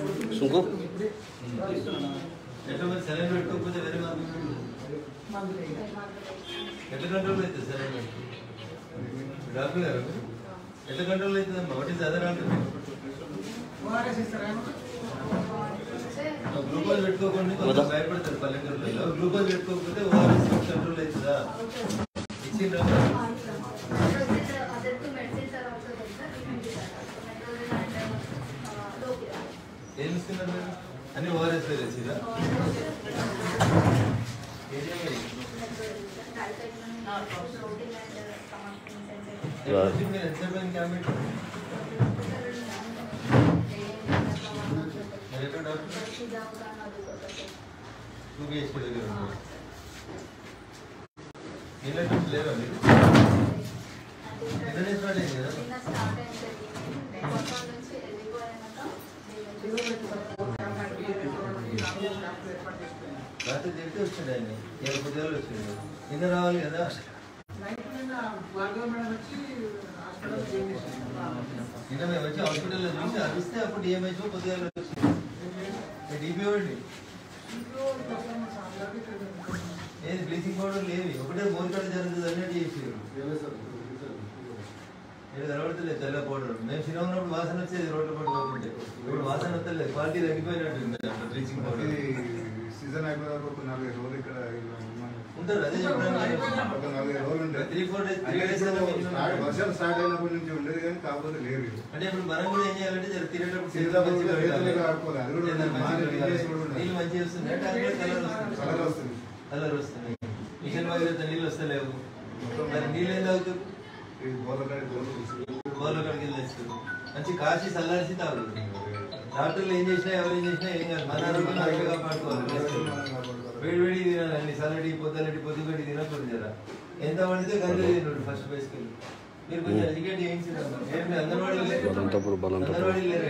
सुनको ఎట్లా మరి సెలైన్ పెట్టుకోకపోతే వేరే ఎట్లా కంట్రోల్ అవుతుంది సెలైన్ డాక్టర్ గారు ఎట్లా కంట్రోల్ అవుతుందమ్మా what is other alternative glucose పెట్టుకోకుండా కొంచెం భయపడతారు పల్లెటూరులో గ్లూకోజ్ పెట్టుకోకపోతే ఓఆర్ఎస్ కంట్రోల్ అవుతుందా ఇచ్చిండ్రా ఏం ఇస్తున్నారు మీరు అన్ని ఓఆర్ఎస్ తెచ్చిరా లేవండి రాత్రి తిరిగితే వచ్చిండు ఆయన 7 పొద్దుగాలు వచ్చిండు నిన్న రావాలి కదా నిన్న మేము వచ్చి హాస్పిటల్లో చూసి అరిస్తే అప్పుడు ఏమైతే పొద్దుగాలు వచ్చింది డీపీ వాడి ఏది బ్లీచింగ్ పౌడర్ లేవి ఒకటే మోరికాడ జరుగుతుంది అన్నట్టు చేసారు ఇక్కడ కనబడతలేదు తెల్ల పౌడర్ మేము చిన్న ఉన్నప్పుడు వాసన వచ్చేది రోడ్ల పట్టు పోతుంటే ఇప్పుడు వాసన వస్తలేదు క్వాలిటీ తగ్గిపోయినట్టు బ్లీచింగ్ పౌడర్ సీజన్ అయిపోయినాక ఒక 4 రోజులు ఇక్కడ ఉంటారు అదే చెప్పడానికి 4 రోజులు ఉంటాయి 3-4 days వర్షాలు స్టార్ట్ అయినప్పటి నుంచి ఉండేది కానీ కాకపోతే లేరు అంటే ఇప్పుడు మనం కూడా ఏం చేయాలంటే జర తినేటప్పుడు నీళ్ళు మంచిగా వస్తున్నాయి కలర్ వస్తుంది కలర్ వస్తున్నాయి మిషన్ వగైతే నీళ్ళు వస్తలేవు మరి నీళ్ళు ఏం తాగుతారు బోర్ల కాడికి వెళ్ళేస్తారు మంచి కాచి చల్లార్చి తాగుతారు డాక్టర్లు ఏం చేసినా ఎవరు ఏం చేసినా ఏం కాదు మన ఆరోగ్యం అదే కాపాడుకోవాలి వేడి వేడి తినాలండి సలడి పొద్దుగడ్డి తినకూడదు జరా ఎంత వండితే గంజ తినడు ఫస్ట్ బేసుకెళ్ళి మీరు కొంచెం ఎడ్యుకేట్ చేయించారు అంగన్వాడీ లేరా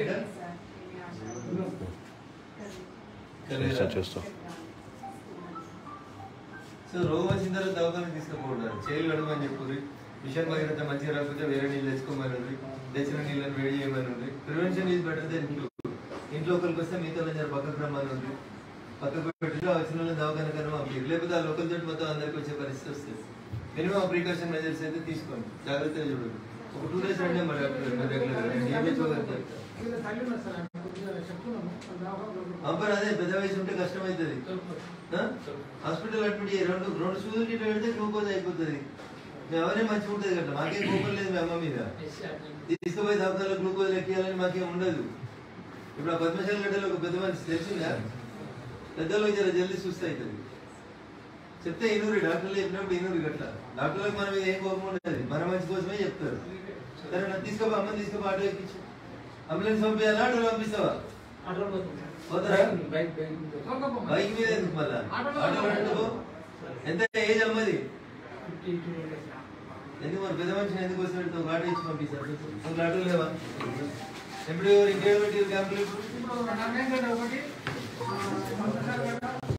సో రోగం వచ్చిన తర్వాత దవాఖానకు తీసుకుపోతారు చేతులు కడగమని చెప్పుర్రి మిషన్ భగీరథ మంచిగా రాకపోతే వేరే నీళ్ళు తెచ్చుకోమని తెచ్చిన నీళ్ళని వేడి చేయమని ఉంది ప్రివెన్షన్ ఈజ్ బెటర్ దెన్ ఇంట్లో ఒకరికి వస్తే మిగతా పక్కకు రమ్మని ఉంది పక్కకు పెట్టి వచ్చిన వాళ్ళని దవాఖాన కన్నా పంపించారు లేకపోతే ఆ లోకల్ తోటి మొత్తం అందరికి వచ్చే పరిస్థితి వస్తుంది మినిమం ప్రికాషన్ మెజర్స్ అయితే తీసుకోండి జాగ్రత్తగా చూడండి ఒక 2 days రండి మరి అంపర్ అదే పెద్ద వయసు ఉంటే కష్టం అవుతుంది హాస్పిటల్ అడ్మిట్ 2 సూదులు గిట్ట పెడితే గ్లూకోజ్ అయిపోతుంది ఎవరే మంచిగా ఉంటుంది కదా మాకేం కోపం లేదు మీ అమ్మ మీద తీసుకుపోయి దవాఖానలో గ్లూకోజ్ ఎక్కియాలని మాకేం ఉండదు ఇప్పుడు ఆ పద్మశాల గడ్డలో ఒక పెద్ద మనిషి తెలిసిందా పెద్దలో జర జల్దీ సుస్థ అవుతుంది చెప్తే ఇనూరి డాక్టర్లు చెప్పినప్పుడు ఇనూరి గట్ల డాక్టర్లకు మన మీద ఏం కోపం ఉండదు మన మంచి కోసమే చెప్తారు సరే నన్ను తీసుకోపో అమ్మని తీసుకోపో ఆటో ఎక్కించు అంబులెన్స్ పంపించాలా ఆటోలో పంపిస్తావా పోతారా బైక్ మీద ఎందుకు మళ్ళా ఆటోలో ఎంత ఏజ్ అమ్మది ఎందుకు మరి పెద్ద మనిషిని ఎందుకు వస్తే ఒక ఆటో ఇచ్చి పంపిస్తారు ఆటోలు లేవా ఎప్పుడు ఇంకేమిటి క్యాంపులు